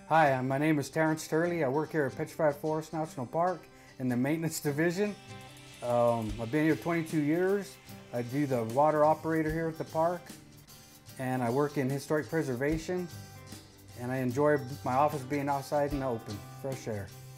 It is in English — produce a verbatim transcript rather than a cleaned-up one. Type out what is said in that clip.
Hi, uh, my name is Terence Turley. I work here at Petrified Forest National Park in the maintenance division. Um, I've been here twenty-two years. I do the water operator here at the park, and I work in historic preservation, and I enjoy my office being outside and open, fresh air.